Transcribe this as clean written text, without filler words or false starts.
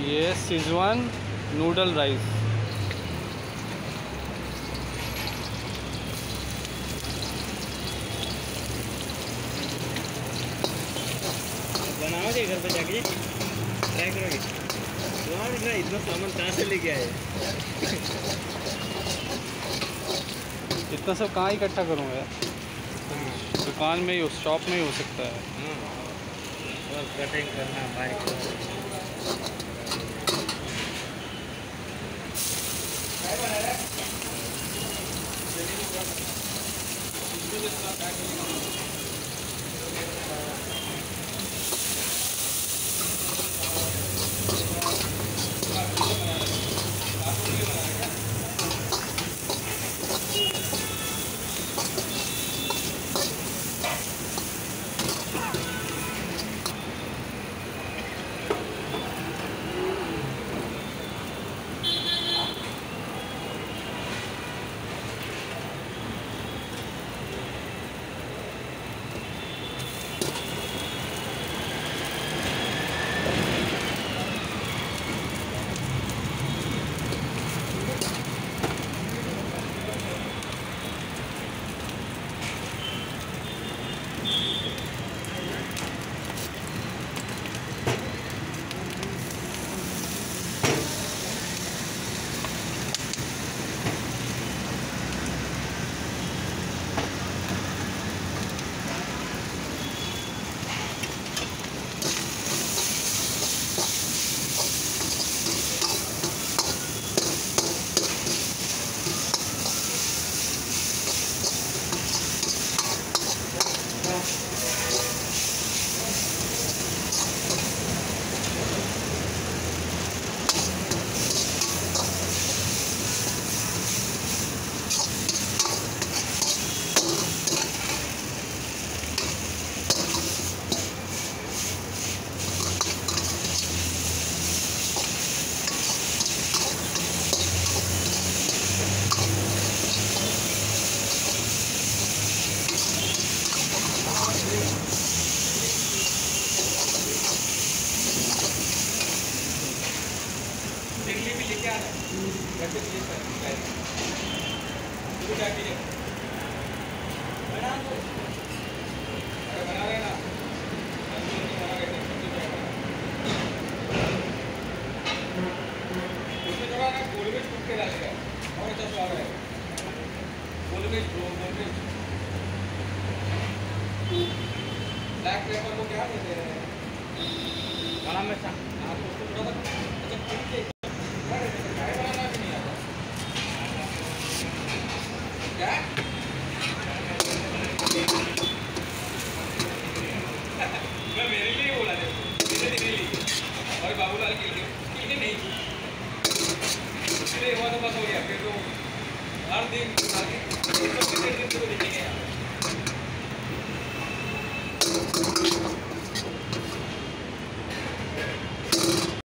ये Schezwan noodle rice. बनाओगे घर पे जाके ट्राई करोगे? इतना सामान कहाँ से लेके आए? इतना सब कहाँ इकट्ठा करूँगा यार? दुकान में ही, शॉप में ही हो सकता है। और कटिंग करना बाइक ब्लैक पेपर को क्या देते हैं? बड़ा मिर्चा। आपको थोड़ा सा चाय बनाना भी नहीं आता क्या? मैं मेरे लिए बोला देखो, मेरे लिए और बाबूलाल के लिए नहीं थी, इसलिए हुआ तो बस हो गया। फिर तो हर दिन